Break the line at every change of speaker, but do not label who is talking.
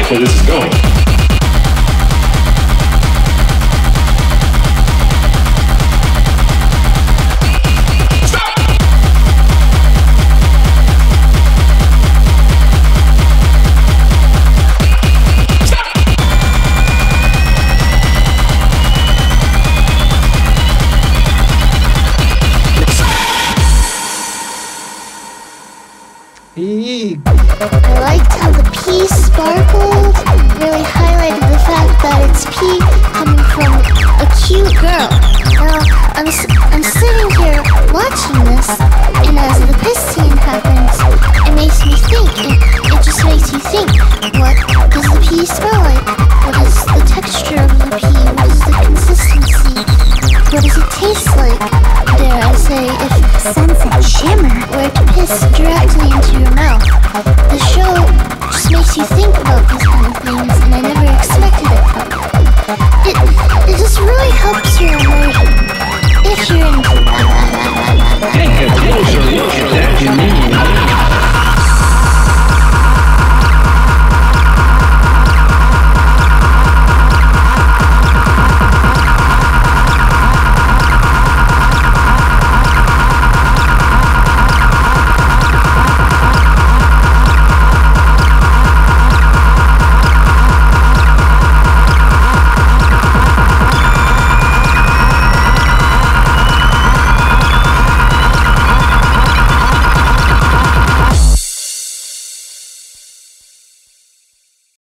where this is going.
I liked how the P sparkled, really highlighted the fact that it's P coming from a cute girl. Now, I'm sitting here watching this, and as the piss scene happens, it makes me think, it just makes you think, what does the P smell like? What is the texture of the P? What is the consistency? What does it taste like? Dare I say, if Sunset Shimmer were to piss directly into your mouth? The show just makes you think about these kind of things, and I never expected it. It just really helps your immersion, if you're into that.